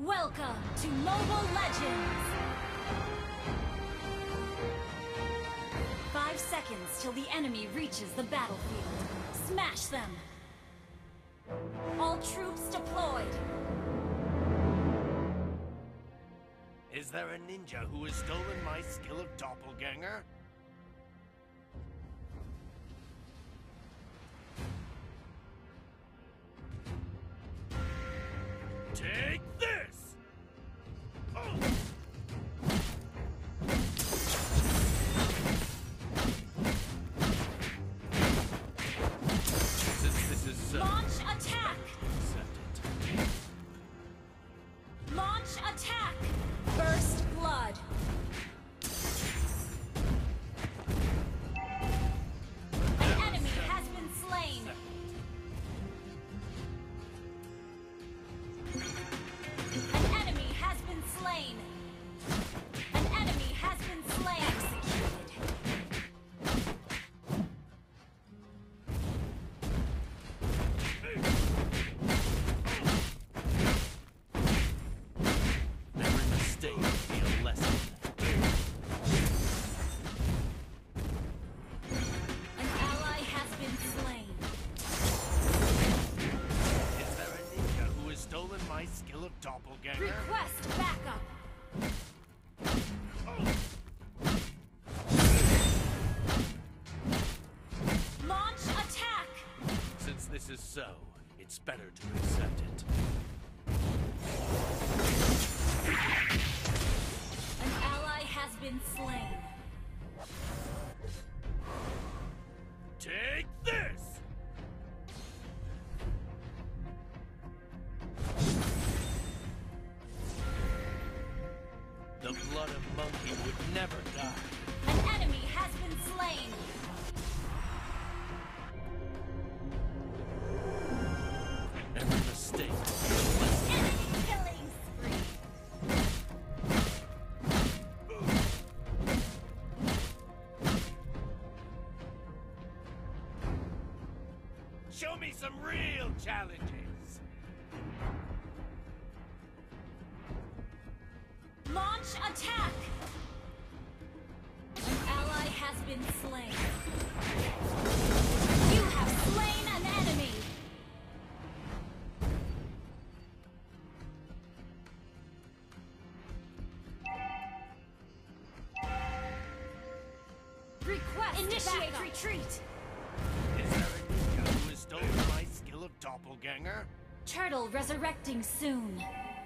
Welcome to Mobile Legends! 5 seconds till the enemy reaches the battlefield. Smash them! All troops deployed! Is there a ninja who has stolen my skill of doppelganger? Take this! Oh. Since this is Launch attack! accept it. Launch attack! First blood! An enemy has been slain! An enemy has been slain! An enemy has been slain! Executed! Every mistake will be a lesson. An ally has been slain! Is there a ninja who has stolen my skill of doppelganger? Request backup! Launch attack! Since this is so, it's better to accept it. An ally has been slain. Take this! The blood of monkey would never die. An enemy has been slain. Every mistake will be a lesson. Enemy killing spree. Show me some real challenges! Launch attack. An ally has been slain. You have slain an enemy. Request initiate backup. Retreat. Is there a ninja who has stolen my skill of doppelganger? Turtle resurrecting soon.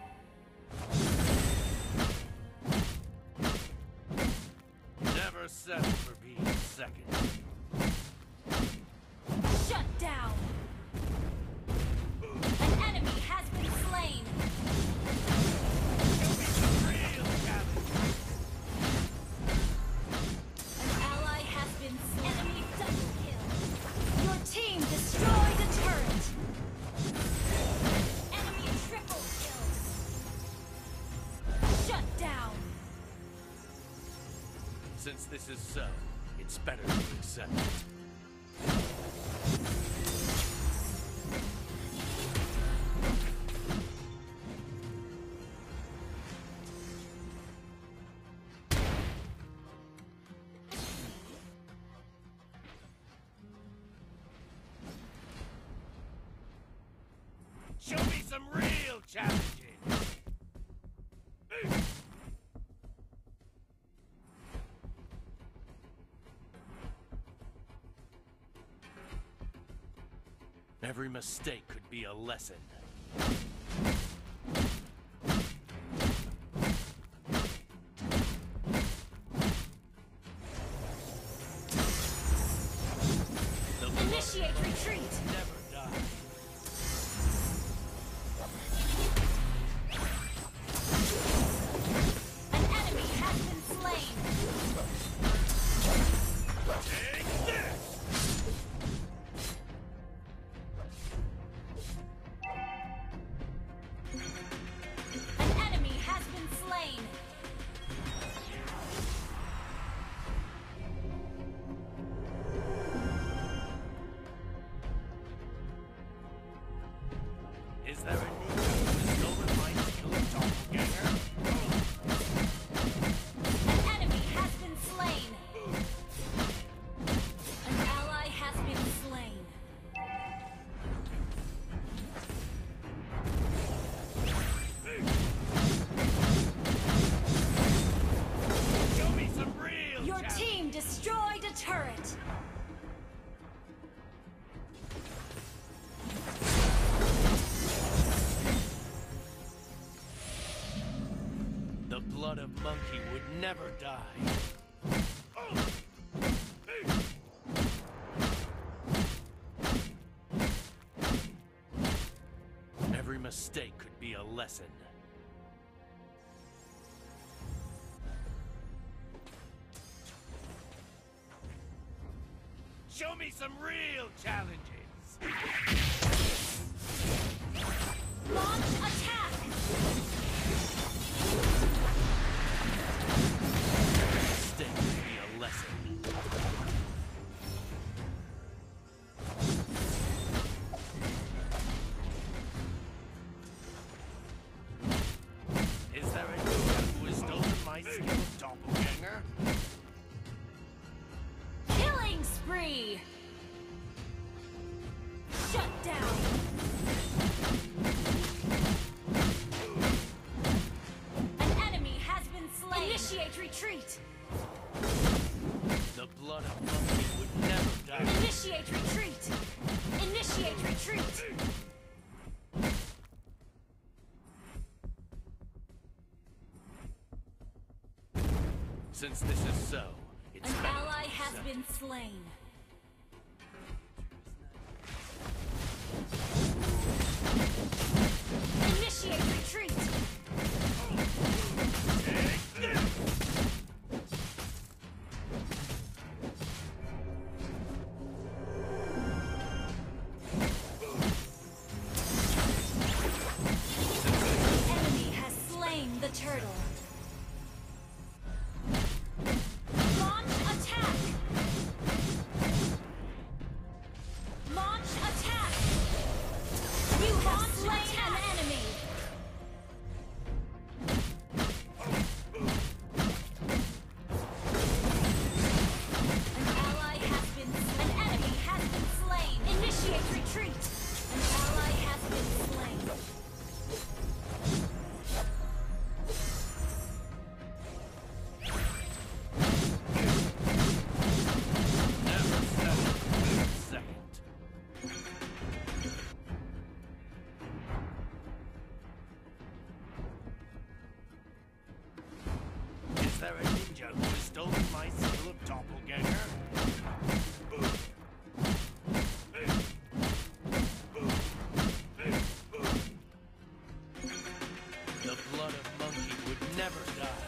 Never settle for being second. Shut down. An enemy has been slain. Show me some real challenges! An ally has been slain. Enemy double kill. Your team destroyed a turret. Enemy triple kill. Shut down. Since this is so, it's better to accept it. Show me some real challenges! Every mistake could be a lesson. The blood Initiate retreat. never die. An enemy has been slain. Take this! An enemy has been slain. Is there a ninja who has stolen my skill of doppelganger? blood of monkey would never die. Every mistake could be a lesson. Show me some real challenges! Launch attack! Mistake could be a lesson. Is there anyone who has stolen my skill of doppelganger? Killing spree! Shut down! An enemy has been slain! Initiate retreat! The blood of monkey would never die. Initiate retreat! Initiate retreat! Since this is so, it's An better ally to has settle. been slain. Initiate retreat! The enemy has slain the turtle. Launch attack! Launch attack! You have slain an enemy! An ally has been... An enemy has been slain! Initiate retreat! An ally has been slain! Never settle for a second. Is there a ninja who has stolen my skill of doppelganger? The blood of monkey would never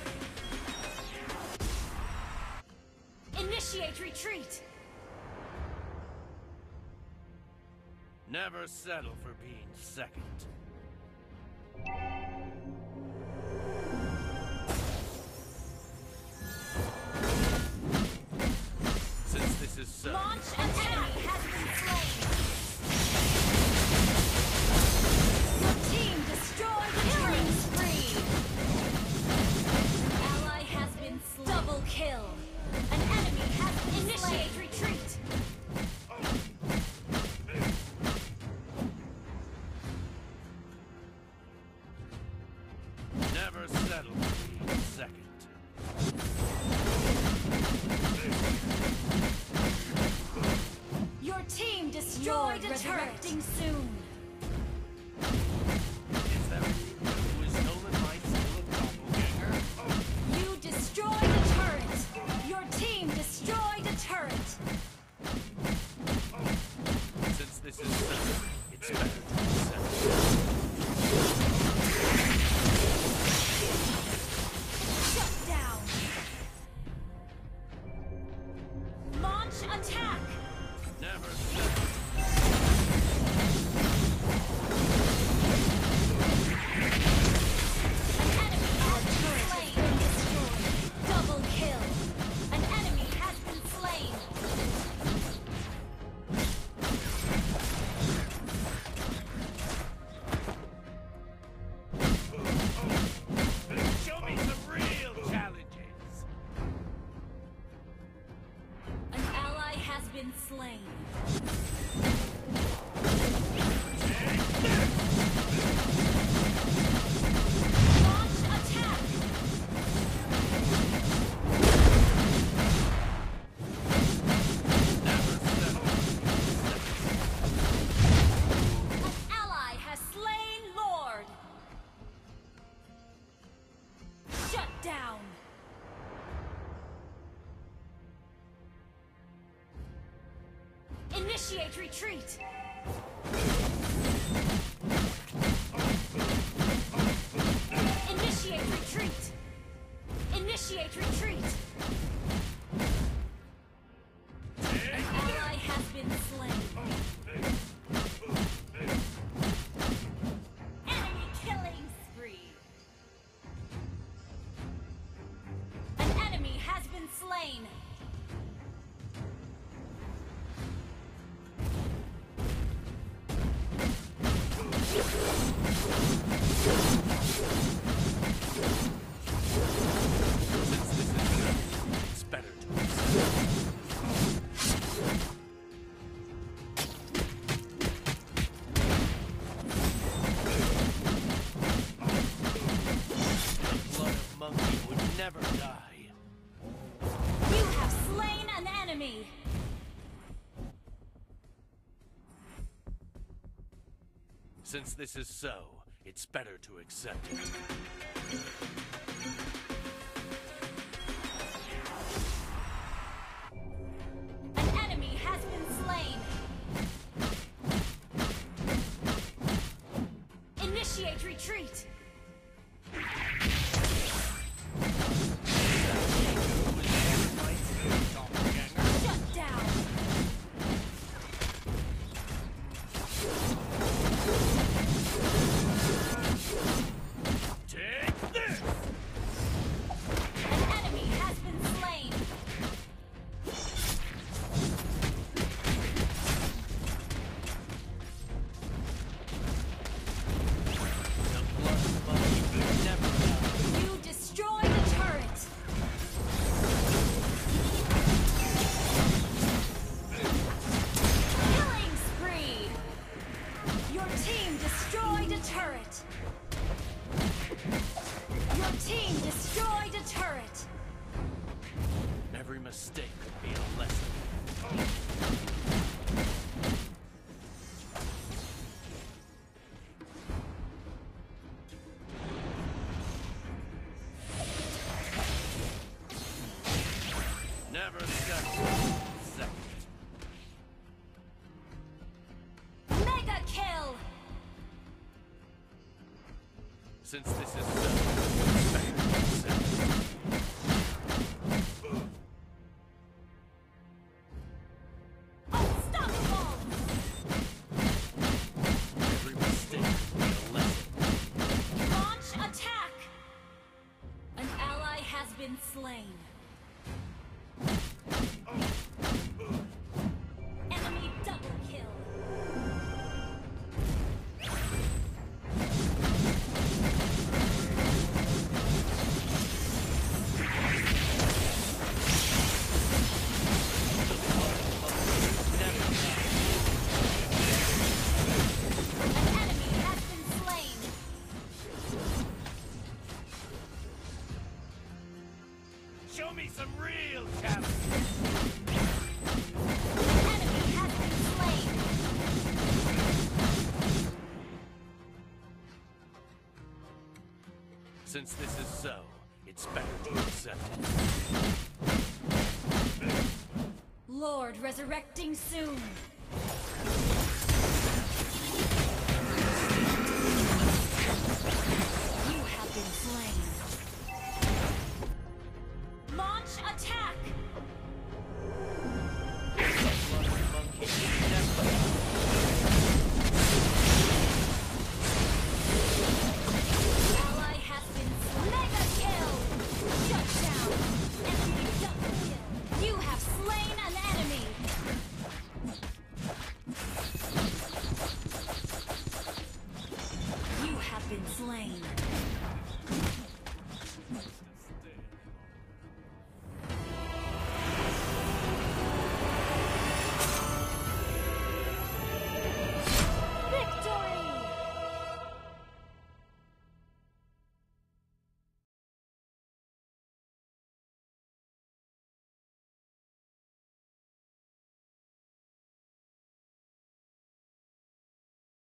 die. Initiate retreat! Never settle for being second. Since this is so, Launch attack has been slain! Your team destroyed the killing spree! An ally has been slain. Double kill! An enemy has been Initiate retreat! never settle for being second. Your team destroyed a turret! Soon! Is there a ninja who has stolen my skill of doppelganger? You destroyed a turret! Your team destroyed a turret! Since this is so, it's better to settle. Shut down! Launch attack! Never settle. Initiate retreat! Initiate retreat! Initiate retreat! An ally has been slain. Enemy killing spree! An enemy has been slain! It's better to the blood of monkey would never die. You have slain an enemy! Since this is so, it's better to accept it. An enemy has been slain! Initiate retreat! Shut down! Take this! An enemy has been slain! The blood of monkey would never die. You destroyed a turret! Killing spree! Your team destroyed a turret! Your team destroyed a turret! Every mistake could be a lesson. Never settle. Second. Mega kill! Since this is so, it's better to accept it. Unstoppable! Every mistake could be a lesson. Launch attack! An ally has been slain. Enemy double kill. An enemy has been slain. Show me some real talent. An enemy has been slain. Since this is so, it's better to accept it. Lord resurrecting soon. You have been slain. Launch attack! The blood of monkey would never die. Ally has been slain. Mega kill! Shut down! Enemy double kill! You have slain an enemy! You have been slain.